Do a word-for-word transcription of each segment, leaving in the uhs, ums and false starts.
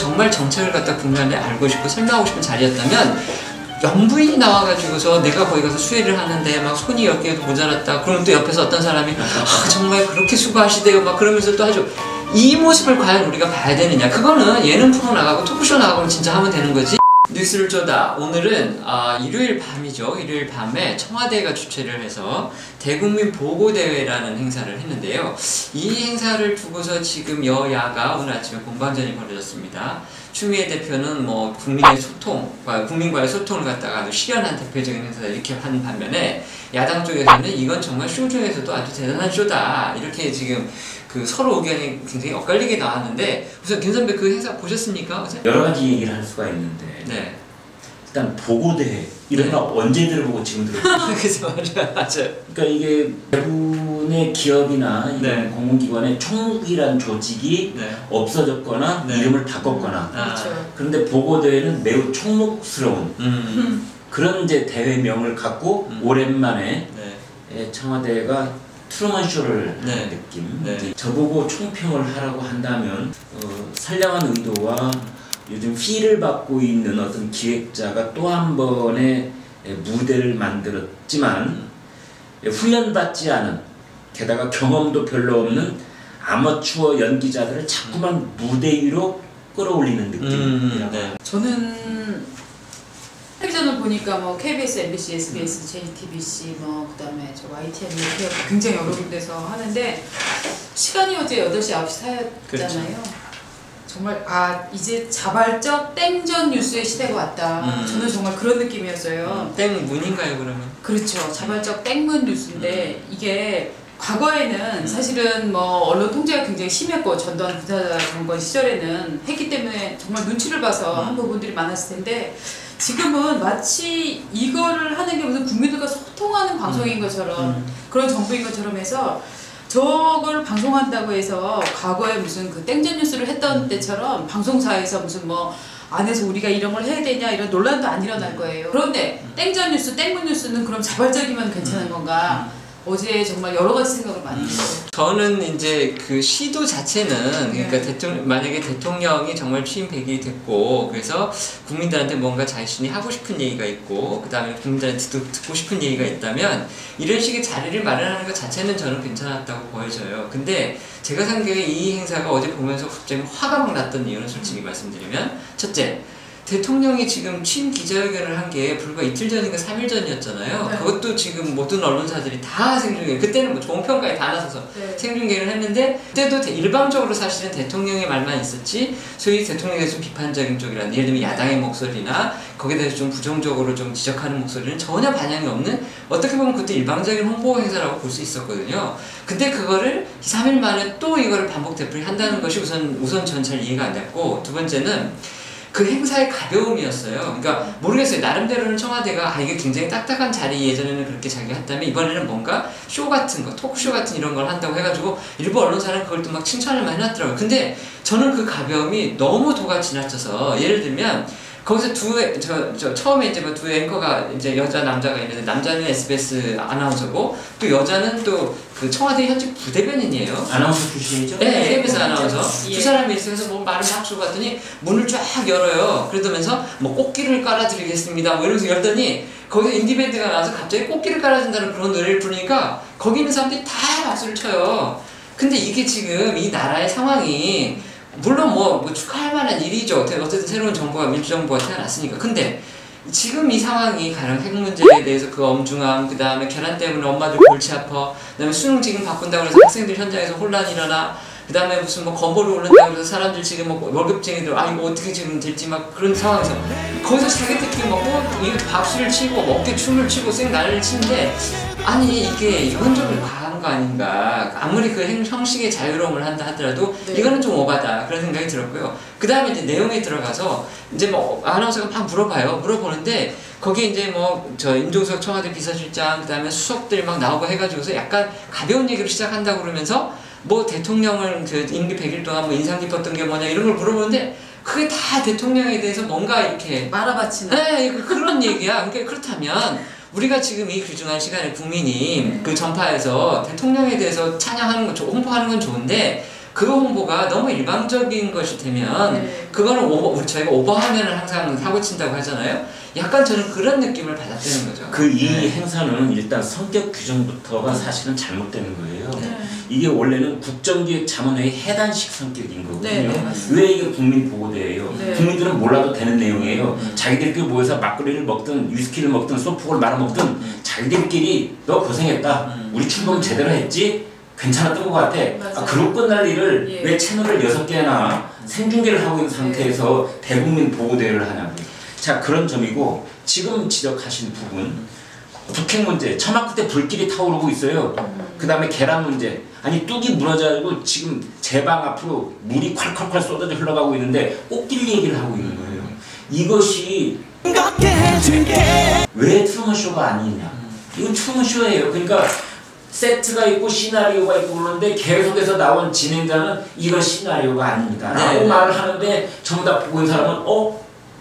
정말 정책을 갖다 국민한테 알고 싶고 설명하고 싶은 자리였다면 영부인이 나와가지고서 내가 거기 가서 수혜를 하는데 막 손이 열 개도 모자랐다. 그러면 또 옆에서 어떤 사람이 아, 정말 그렇게 수고하시대요 막 그러면서 또 하죠. 이 모습을 과연 우리가 봐야 되느냐. 그거는 예능 프로 나가고 토크쇼 나가고는 진짜 하면 되는 거지. 뉴스를 쪼다. 오늘은 아, 일요일 밤이죠. 일요일 밤에 청와대가 주최를 해서 대국민 보고대회라는 행사를 했는데요. 이 행사를 두고서 지금 여야가 오늘 아침에 공방전이 벌어졌습니다. 추미애 대표는 뭐 국민의 소통, 국민과의 소통을 갖다가 아주 실현한 대표적인 행사다 이렇게 한 반면에 야당 쪽에서는 이건 정말 쇼 중에서도 아주 대단한 쇼다 이렇게 지금 그 서로 의견이 굉장히 엇갈리게 나왔는데 우선 김 선배 그 행사 보셨습니까? 어제? 여러 가지 얘기를 할 수가 있는데 네. 일단 보고대회 이런 거 네. 언제 들어보고 지금 들어보고 그래서 맞아요. 그러니까 이게 대부분의 기업이나 이런 네. 공공기관의 총무이라는 조직이 네. 없어졌거나 네. 이름을 바꿨거나 아. 그렇죠. 그런데 보고대회는 매우 총목스러운 음. 그런 이제 대회명을 갖고 음. 오랜만에 네. 청와대가 트루먼 쇼를 네. 하는 느낌. 네. 저보고 총평을 하라고 한다면 어, 선량한 의도와 요즘 피를 받고 있는 어떤 기획자가 또 한 번의 무대를 만들었지만 음. 훈련받지 않은 게다가 경험도 별로 없는 아마추어 연기자들을 자꾸만 무대 위로 끌어올리는 느낌이라고. 음, 네. 저는 텔레비전을 보니까 뭐 케이비에스, 엠비씨, 에스비에스, 제이티비씨 뭐 그다음에 저 와이티엔 이렇게 굉장히 여러 군데서 하는데 시간이 어제 여덟 시, 아홉 시 사이였잖아요. 그렇죠. 정말 아 이제 자발적 땡전 뉴스의 시대가 왔다. 음. 저는 정말 그런 느낌이었어요. 음, 땡문인가요 그러면? 그렇죠. 자발적 땡문 뉴스인데 음. 이게 과거에는 음. 사실은 뭐 언론 통제가 굉장히 심했고 전두환 부사 정권 시절에는 했기 때문에 정말 눈치를 봐서 음. 한 부분들이 많았을 텐데 지금은 마치 이거를 하는 게 무슨 국민들과 소통하는 방송인 것처럼 음. 그런 정부인 것처럼 해서 저걸 방송한다고 해서 과거에 무슨 그 땡전 뉴스를 했던 때처럼 방송사에서 무슨 뭐 안에서 우리가 이런 걸 해야 되냐 이런 논란도 안 일어날 거예요. 그런데 땡전 뉴스, 땡문 뉴스는 그럼 자발적이면 괜찮은 건가? 어제 정말 여러 가지 생각을 많이 했어요. 저는 이제 그 시도 자체는 그러니까 네. 대통령 만약에 대통령이 정말 취임 백 일이 됐고 그래서 국민들한테 뭔가 자신이 하고 싶은 얘기가 있고 그 다음에 국민들한테 듣고, 듣고 싶은 얘기가 있다면 이런 식의 자리를 마련하는 것 자체는 저는 괜찮았다고 보여져요. 근데 제가 생각에 이 행사가 어제 보면서 갑자기 화가 막 났던 이유는 솔직히 말씀드리면 첫째, 대통령이 지금 취임 기자회견을 한 게 불과 이틀 전인가 삼 일 전이었잖아요. 네. 그것도 지금 모든 언론사들이 다 생중계, 그때는 뭐 좋은 평가에 다 나서서 네. 생중계를 했는데 그때도 일방적으로 사실은 대통령의 말만 있었지 소위 대통령에 대해서 좀 비판적인 쪽이라는 예를 들면 야당의 목소리나 거기에 대해서 좀 부정적으로 좀 지적하는 목소리는 전혀 반영이 없는 어떻게 보면 그것도 일방적인 홍보 행사라고 볼 수 있었거든요. 근데 그거를 삼 일 만에 또 이거를 반복 되풀이한다는 것이 우선 우선 전 잘 이해가 안 됐고 두 번째는 그 행사의 가벼움이었어요. 그러니까 모르겠어요. 나름대로는 청와대가 아 이게 굉장히 딱딱한 자리 예전에는 그렇게 자기가 했다면 이번에는 뭔가 쇼 같은 거, 토크쇼 같은 이런 걸 한다고 해가지고 일부 언론사는 그걸 또 막 칭찬을 많이 해놨더라고요. 근데 저는 그 가벼움이 너무 도가 지나쳐서 예를 들면 거기서 두, 저, 저, 처음에 이제 뭐 두 앵커가 이제 여자, 남자가 있는데, 남자는 에스비에스 아나운서고, 또 여자는 또 그 청와대 현직 부대변인이에요. 아나운서 출신이죠? 네, 에이비에스 아나운서. 예. 두 사람이 있어서 뭐 말을 막 주고 갔더니, 문을 쫙 열어요. 그러면서, 뭐 꽃길을 깔아드리겠습니다. 뭐 이러면서 열더니, 거기서 인디밴드가 나와서 갑자기 꽃길을 깔아준다는 그런 노래를 부르니까, 거기 있는 사람들이 다 박수를 쳐요. 근데 이게 지금 이 나라의 상황이, 물론 뭐, 뭐 축하할 만한 일이죠. 어쨌든 새로운 정부가 민주정부가 태어났으니까. 근데 지금 이 상황이 가령 핵 문제에 대해서 그 엄중함, 그 다음에 계란 때문에 엄마들 골치 아파, 그 다음에 수능 지금 바꾼다고 해서 학생들 현장에서 혼란이 일어나, 그 다음에 무슨 뭐 건보를 오른다고 해서 사람들 지금 뭐 월급쟁이들 아 이거 어떻게 지금 될지 막 그런 상황에서 거기서 자기들끼리 막 이 박수를 치고 어깨 춤을 추고 쌩 난리를 치는데 아니 이게 이건 좀 과한 거 아닌가. 아무리 그 행, 형식의 자유로움을 한다 하더라도 네. 이거는 좀 오바다 그런 생각이 들었고요. 그 다음에 이제 내용에 들어가서 이제 뭐 아나운서가 막 물어봐요. 물어보는데 거기 이제 뭐 저 임종석 청와대 비서실장 그 다음에 수석들 막 나오고 해가지고서 약간 가벼운 얘기로 시작한다고 그러면서 뭐 대통령을 그 임기 백 일 동안 뭐 인상 깊었던 게 뭐냐 이런 걸 물어보는데 그게 다 대통령에 대해서 뭔가 이렇게 말아바치는 네 그런 얘기야. 그러니까 그렇다면 우리가 지금 이 귀중한 시간에 국민이 그 전파에서 대통령에 대해서 찬양하는 건 홍보하는 건 좋은데 그 홍보가 너무 일방적인 것이 되면 네. 그거는 오버, 우리 저희가 오버하면은 항상 사고 친다고 하잖아요. 약간 저는 그런 느낌을 받았다는 거죠. 그 이 네. 행사는 일단 성격 규정부터가 사실은 잘못되는 거예요. 네. 이게 원래는 국정기획자문회의 해단식 성격인 거거든요. 네, 네, 맞습니다. 왜 이게 국민보고대회예요? 네. 국민들은 몰라도 되는 내용이에요. 음. 자기들끼리 모여서 막걸리를 먹든 위스키를 먹든 소프트를 말아먹든 음. 자기들끼리 너 고생했다. 음. 우리 출범 제대로 했지? 괜찮았던 것 같아. 맞아요. 아, 그룹 끝날 일을 예. 왜 채널을 여섯 개나 생중계를 하고 있는 상태에서 예. 대국민 보고대회를 하냐고. 자, 그런 점이고 지금 지적하신 부분 북핵 문제, 처마크 때 불길이 타오르고 있어요. 그 다음에 계란 문제. 아니 뚝이 무너져가지고 지금 제 방 앞으로 물이 콸콸콸 쏟아져 흘러가고 있는데 꽃길 얘기를 하고 있는 거예요. 이것이 왜 트루먼쇼가 아니냐. 이건 트루먼쇼예요. 그러니까 세트가 있고 시나리오가 있고 그러는데 계속해서 나온 진행자는 이건 시나리오가 아닙니다 라고 네. 말을 하는데 전부 다 보고 있는 사람은 어?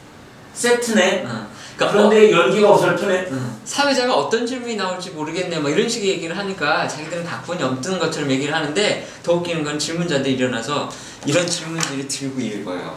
세트네? 어. 그러니까 그런데 연기가 어설프네? 음, 사회자가 어떤 질문이 나올지 모르겠네 뭐 이런 식의 얘기를 하니까 자기들은 각본이 없는 것처럼 얘기를 하는데 더 웃기는 건 질문자들이 일어나서 이런 질문들을 들고 읽어요.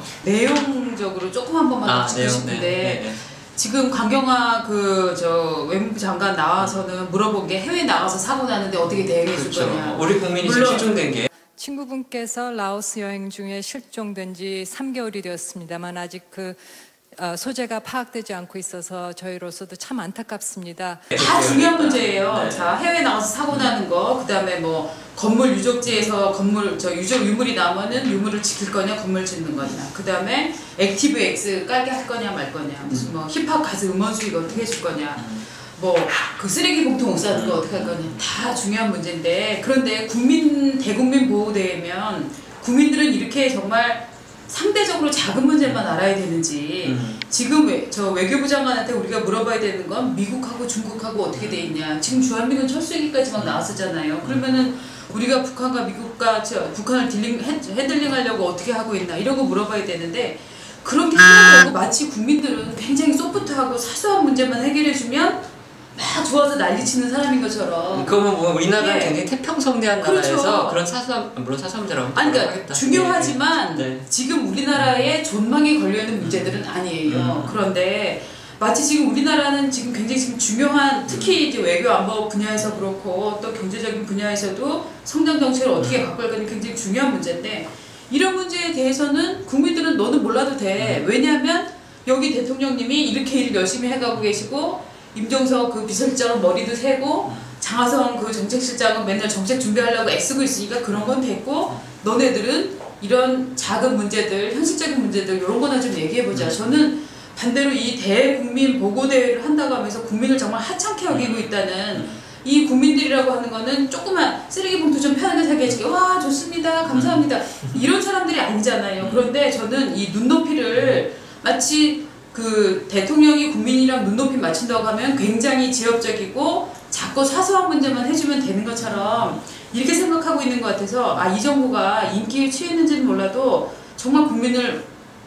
내용적으로 조금 한 번만 더 짚고 내용, 싶은데 네, 네, 지금 강경화 그 저 외무부 장관 나와서는 물어본 게 해외 나가서 사고 나는데 어떻게 대응해 줄 그렇죠. 거냐. 우리 국민이 지금 물론 실종된 게 친구분께서 라오스 여행 중에 실종된 지 삼 개월이 되었습니다만 아직 그 어, 소재가 파악되지 않고 있어서 저희로서도 참 안타깝습니다. 다 중요한 문제예요. 네. 자, 해외 나가서 사고 나는 거, 그다음에 뭐 건물 유적지에서 건물 저 유적 유물이 나오면은 유물을 지킬 거냐, 건물 짓는 거냐. 그다음에 액티브 X 깔게 할 거냐 말 거냐. 무슨 뭐 힙합 가수 음원 수익 어떻게 해줄 거냐. 뭐 그 쓰레기 봉투 못 사는 거 어떻게 할 거냐. 다 중요한 문제인데 그런데 국민 대국민 보호대회면 국민들은 이렇게 정말 상대적으로 작은 문제만 알아야 되는지 음. 지금 외, 저 외교부 장관한테 우리가 물어봐야 되는 건 미국하고 중국하고 어떻게 돼 있냐. 지금 주한미군 철수 얘기까지 막 나왔었잖아요. 그러면은 우리가 북한과 미국과 저, 북한을 딜링, 핸들링 하려고 어떻게 하고 있나 이런 거 물어봐야 되는데 그런 게 하나도 없고 마치 국민들은 굉장히 소프트하고 사소한 문제만 해결해주면 막 좋아서 난리치는 사람인 것처럼. 그러면 뭐 우리나라는 예. 굉장히 태평성대한 그렇죠. 나라에서 그런 사소한 물론 사소한 문제라고 아니 그러니까 하겠다. 중요하지만 네. 지금 우리나라의 존망이 걸려있는 문제들은 아니에요. 음. 그런데 마치 지금 우리나라는 지금 굉장히 지금 중요한 특히 이제 외교 안보 분야에서 그렇고 또 경제적인 분야에서도 성장 정책을 어떻게 바꿀 건지 굉장히 중요한 문제인데 이런 문제에 대해서는 국민들은 너는 몰라도 돼. 왜냐하면 여기 대통령님이 이렇게 일 열심히 해가고 계시고 임종석 그 비서실장은 머리도 세고 장하성 그 정책실장은 맨날 정책 준비하려고 애쓰고 있으니까 그런 건 됐고 너네들은 이런 작은 문제들 현실적인 문제들 이런 거나 좀 얘기해보자. 저는 반대로 이 대국민 보고대회를 한다고 하면서 국민을 정말 하찮게 여기고 있다는 이 국민들이라고 하는 거는 조그만 쓰레기 봉투 좀 편하게 사게 해주게 와 좋습니다 감사합니다 이런 사람들이 아니잖아요. 그런데 저는 이 눈높이를 마치 그 대통령이 국민이랑 눈높이 맞춘다고 하면 굉장히 지엽적이고 자꾸 사소한 문제만 해주면 되는 것처럼 이렇게 생각하고 있는 것 같아서 아, 이 정부가 인기에 취했는지는 몰라도 정말 국민을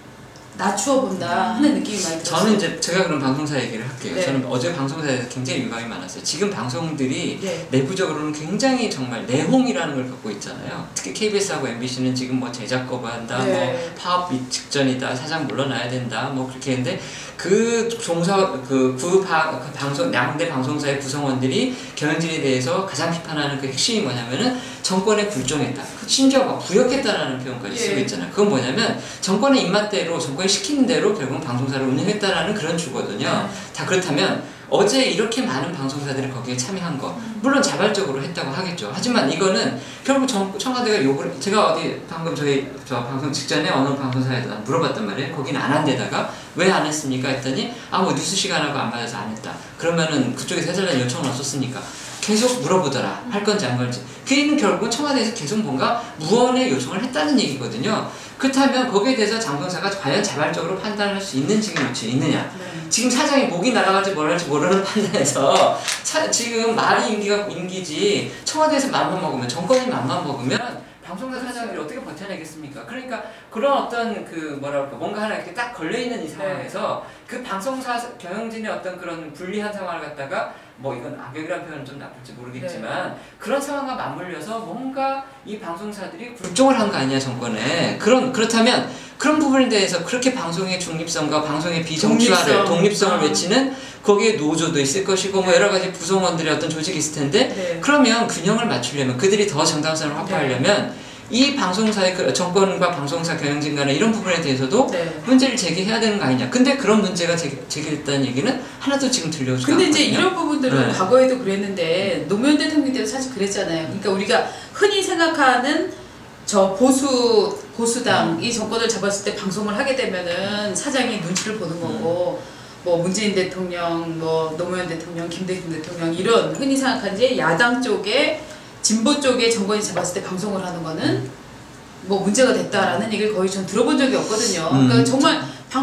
낮추어 본다 하는 느낌이 많이 들었어요. 저는 이제 제가 그런 방송사 얘기를 할게요. 네. 저는 어제 방송사에서 굉장히 민감이 많았어요. 지금 방송들이 네. 내부적으로는 굉장히 정말 내홍이라는 걸 갖고 있잖아요. 특히 케이비에스하고 엠비씨는 지금 뭐 제작 거부한다, 네. 뭐 파업 직전이다, 사장 물러나야 된다, 뭐 그렇게 했는데 그 종사 그 구 그 방송 양대 방송사의 구성원들이 경영진에 대해서 가장 비판하는 그 핵심이 뭐냐면은 정권에 굴종했다. 심지어 막 부역했다라는 표현까지 쓰고 예. 있잖아요. 그건 뭐냐면 정권의 입맛대로 정권이 시키는 대로 결국은 방송사를 운영했다라는 그런 주거든요. 네. 다 그렇다면 어제 이렇게 많은 방송사들이 거기에 참여한 거 물론 자발적으로 했다고 하겠죠. 하지만 이거는 결국 정, 청와대가 요구를 제가 어디 방금 저희 저 방송 직전에 어느 방송사에서 물어봤단 말이에요. 거기는 안 한 데다가 왜 안 했습니까 했더니 아 뭐 뉴스 시간하고 안 맞아서 안 했다. 그러면은 그쪽에서 해달라는 요청을 왔었으니까 계속 물어보더라. 할 건지 안 건지. 그 얘기는 결국은 청와대에서 계속 뭔가 무언의 요청을 했다는 얘기거든요. 그렇다면 거기에 대해서 장성사가 과연 자발적으로 판단할 수 있는 지금 위치에 있느냐. 네. 지금 사장이 목이 날아갈지 뭘 할지 모르는 판단에서 차, 지금 말이 임기가 임기지 청와대에서 맘만 먹으면 정권이 맘만 먹으면 방송사 사장들이 어떻게 버텨내겠습니까? 그러니까 그런 어떤 그 뭐랄까 뭔가 하나 이렇게 딱 걸려있는 이 상황에서 그 방송사 경영진의 어떤 그런 불리한 상황을 갖다가 뭐 이건 악역이라는 표현은 좀 나쁠지 모르겠지만 네. 그런 상황과 맞물려서 뭔가 이 방송사들이 굴종을 한 거 아니냐 정권에. 그런 그렇다면 그런 부분에 대해서 그렇게 방송의 중립성과 방송의 비정치화를 독립성. 독립성을 아. 외치는 거기에 노조도 있을 것이고 뭐 여러 가지 구성원들의 어떤 조직이 있을 텐데 네. 그러면 균형을 맞추려면 그들이 더 정당성을 확보하려면 네. 이 방송사의 그 정권과 방송사 경영진 간의 이런 부분에 대해서도 네. 문제를 제기해야 되는 거 아니냐. 근데 그런 문제가 제기, 제기됐다는 얘기는 하나도 지금 들려오지 않거든요. 근데 이제 이런 부분들은 네. 과거에도 그랬는데 노무현 대통령 때도 사실 그랬잖아요. 그러니까 우리가 흔히 생각하는 저 보수 보수당 음. 이 정권을 잡았을 때 방송을 하게 되면은 사장이 눈치를 보는 거고 음. 뭐 문재인 대통령, 뭐 노무현 대통령, 김대중 대통령 이런 흔히 생각한 이제 야당 쪽에 진보 쪽에 정권이 잡았을 때 방송을 하는 거는 뭐 문제가 됐다라는 얘기를 거의 전 들어본 적이 없거든요. 음. 그러니까 정말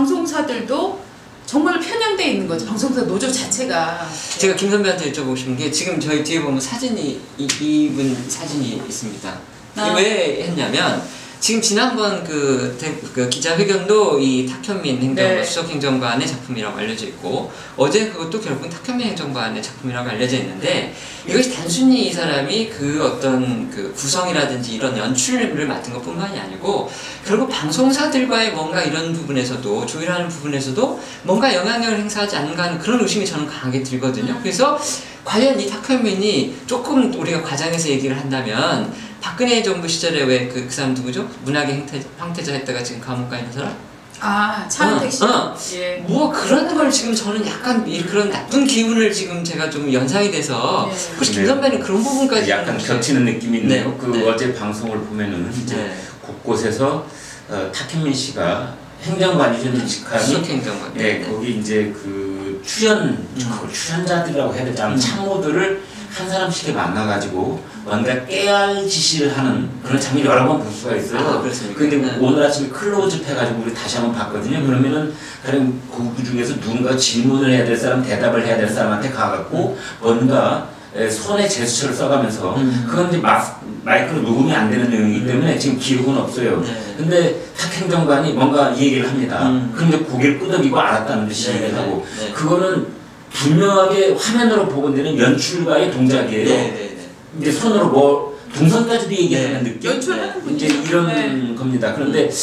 방송사들도 정말 편향돼 있는 거죠. 방송사 노조 자체가. 제가 김 선배한테 여쭤보고 싶은 게 지금 저희 뒤에 보면 사진이 이, 이분 사진이 있습니다. 아. 왜 했냐면 지금 지난번 그, 그 기자회견도 이 탁현민 행정관, 네. 수석행정관의 작품이라고 알려져 있고 어제 그것도 결국은 탁현민 행정관의 작품이라고 알려져 있는데 이것이 단순히 이 사람이 그 어떤 그 구성이라든지 이런 연출을 맡은 것 뿐만이 아니고 결국 방송사들과의 뭔가 이런 부분에서도 조율하는 부분에서도 뭔가 영향력을 행사하지 않는가 하는 그런 의심이 저는 강하게 들거든요. 그래서 과연 이 탁현민이 조금 우리가 과장해서 얘기를 한다면 박근혜 정부 시절에 왜 그 그 사람 누구죠? 문학의 행태, 황태자 했다가 지금 감옥 가 있는 사람? 아, 차은택 씨. 어, 어. 예. 뭐 그런 걸 지금 저는 약간 이 그런 나쁜 기운을 지금 제가 좀 연상이 돼서 네. 혹시 김 선배는 그런 부분까지 약간 겹치는 느낌이 있네요. 네. 그 네. 어제 방송을 보면은 이제 네. 곳곳에서 어, 탁현민 씨가 행정관이셨는 직함이 수석행정관. 네, 네, 거기 이제 그 출연 음. 출연자들이라고 해야 되나 음. 참모들을 한 사람씩 만나가지고 뭔가 깨알 지시를 하는 그런 장면이 여러 번 볼 수가 있어요. 아, 그렇습니까? 근데 네. 오늘 아침에 클로즈업 해가지고 우리 다시 한번 봤거든요. 음. 그러면은 가령 그 중에서 누군가 질문을 해야 될 사람, 대답을 해야 될 사람한테 가갖고 음. 뭔가 손에 제스처를 써가면서 음. 그건 이제 마, 마이크로 녹음이 안 되는 내용이기 때문에 지금 기록은 없어요. 네. 근데 탁 행정관이 뭔가 이 얘기를 합니다. 음. 그런데 고개를 끄덕이고 알았다는 듯이 네. 얘기를 하고 네. 그거는 분명하게 화면으로 보건되는 연출가의 동작이에요. 네, 네, 네. 이제 손으로 뭐 동선까지도 얘기하는 네. 느낌. 연출하는 분이 이제 이런 네. 겁니다. 그런데 음.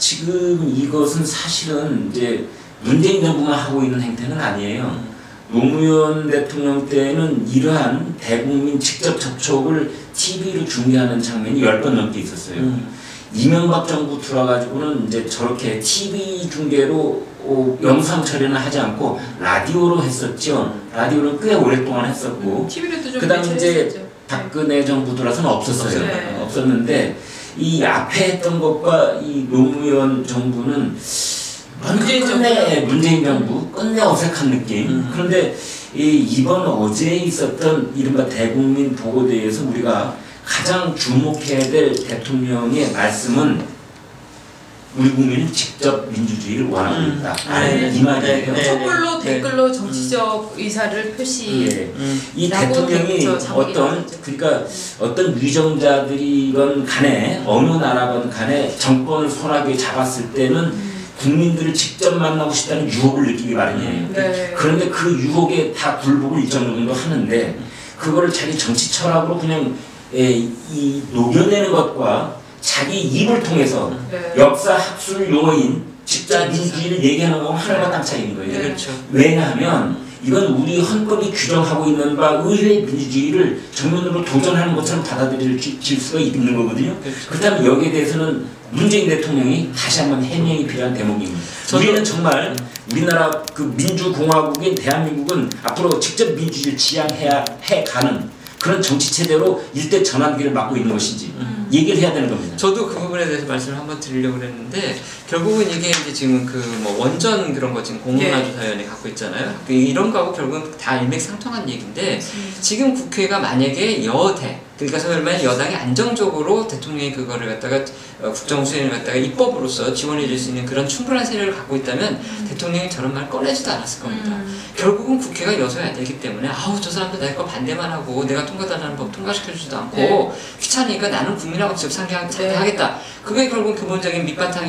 지금 이것은 사실은 이제 문재인 정부만 하고 있는 행태는 아니에요. 음. 노무현 대통령 때는 이러한 대국민 직접 접촉을 티비로 중계하는 장면이 열 번 넘게 있었어요. 음. 이명박 정부 들어가지고는 이제 저렇게 티비 중계로 어, 영상 처리는 하지 않고 라디오로 했었죠. 라디오를 꽤 오랫동안 했었고 음, 티비로도 좀 그다음 이제 했었죠. 박근혜 정부 들어서는 없었어요. 네. 없었는데 이 앞에 했던 것과 이 노무현 정부는 문재인 끝내 문재인 정부 끝내 어색한 느낌. 음. 그런데 이 이번 어제 있었던 이른바 대국민 보고대회에서 우리가 가장 주목해야 될 대통령의 말씀은 우리 국민은 직접 민주주의를 원하고 있다. 음. 네. 이 말이에요. 네. 촛불로 네. 댓글로 정치적 음. 의사를 표시. 예. 음. 이 대통령이 어떤 그러니까 음. 어떤 위정자들이건 간에 어느 나라건 간에 정권을 손아귀에 잡았을 때는 음. 국민들을 직접 만나고 싶다는 유혹을 느끼기 마련이에요. 네. 그런데 그 유혹에 다 굴복을 일정 정도 하는데 그거를 자기 정치 철학으로 그냥 에, 이 녹여내는 것과 자기 입을 통해서 네. 역사 학술 용어인 직접 민주주의를 얘기하는 거하고 하늘과 땅 차이인 거예요. 네. 그렇죠. 왜냐하면 이건 우리 헌법이 규정하고 있는 바 의회 민주주의를 정면으로 도전하는 것처럼 받아들일 수가 있는 거거든요. 그렇죠. 그렇다면 여기에 대해서는 문재인 대통령이 다시 한번 해명이 필요한 대목입니다. 우리는 정말 우리나라 그 민주공화국인 대한민국은 앞으로 직접 민주주의를 지향해야 해가는 그런 정치 체제로 일대 전환기를 막고 있는 것인지 음. 얘기를 해야 되는 겁니다. 저도 그 부분에 대해서 말씀을 한번 드리려고 그랬는데 결국은 이게 이제 지금 그 뭐 원전 그런 거 지금 공론화조사위원회 네. 갖고 있잖아요. 이런 거하고 결국은 다 일맥상통한 얘기인데 음. 지금 국회가 만약에 여대 그러니까 소위 말하면 여당이 안정적으로 대통령이 그거를 갖다가 어, 국정 수행을 갖다가 입법으로서 지원해 줄 수 있는 그런 충분한 세력을 갖고 있다면 음. 대통령이 저런 말 꺼내지도 않았을 겁니다. 음. 결국은 국회가 여서야 되기 때문에 아우 저 사람도 내 거 반대만 하고 내가 통과달라는 법 통과시켜주지도 않고 네. 귀찮으니까 나는 국민하고 직접 상대하겠다. 네. 그게 결국은 근본적인 밑바탕이 되는 거는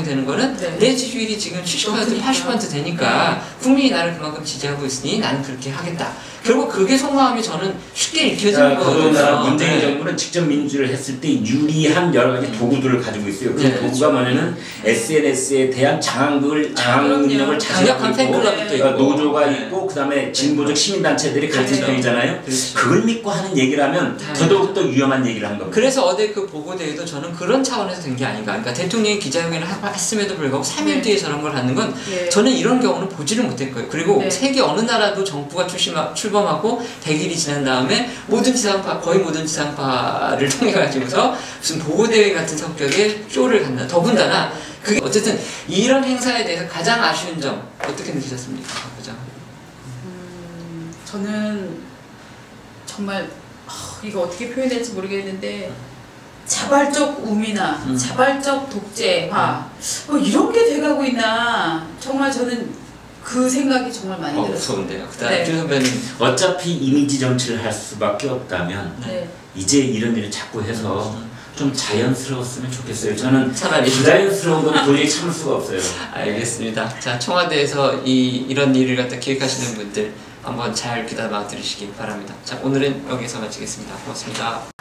왜냐면 네. 내 지지율이 지금 칠십 퍼센트, 그러니까. 팔십 퍼센트 되니까 국민이 나를 그만큼 지지하고 있으니 나는 그렇게 하겠다. 결국 그게 속마음이 저는 쉽게 읽혀지는 더군다나 거거든요. 문재인 네. 정부는 직접 민주를 했을 때 유리한 여러 가지 도구들을 가지고 있어요. 그 네, 도구가 그렇죠. 뭐냐면 에스엔에스에 대한 장악을 장악 능력을 강력한 자제하고 있고 팬클럽도 있고 어, 노조가 네. 있고 그다음에 진보적 시민단체들이 같은 그렇죠. 편이잖아요. 그렇죠. 그걸 믿고 하는 얘기를 하면 네. 더더욱 더 위험한 얘기를 한 겁니다. 그래서 어제 그 보고대회도 저는 그런 차원에서 된 게 아닌가. 그러니까 대통령이 기자회견을 하- 했음에도 불구하고 삼 일 네. 뒤에 저런 걸 하는 건 예. 저는 이런 경우는 보지를 못했고요. 그리고 네. 세계 어느 나라도 정부가 출시마, 출범하고 백 일이 지난 다음에 모든 지상파, 거의 모든 지상파를 통해 가지고서 무슨 보고대회 같은 성격의 쇼를 갖나. 더군다나 그게 어쨌든 이런 행사에 대해서 가장 아쉬운 점 어떻게 느끼셨습니까? 가장. 음, 저는 정말 아, 이거 어떻게 표현할지 모르겠는데 자발적 우미나 음. 자발적 독재화 어, 이런 게 돼가고 있나 정말 저는 그 생각이 정말 많이 어, 들었어요. 무서운데요. 그다음에 네. 주 선배님. 어차피 이미지 정치를 할 수밖에 없다면 네. 이제 이런 일을 자꾸 해서 좀 자연스러웠으면 좋겠어요. 저는 차라리 부자연스러운 건 도저히 참을 수가 없어요. 알겠습니다. 자, 청와대에서 이, 이런 일을 갖다 기획하시는 분들 한번 잘 귀담아 들으시기 바랍니다. 자, 오늘은 여기서 마치겠습니다. 고맙습니다.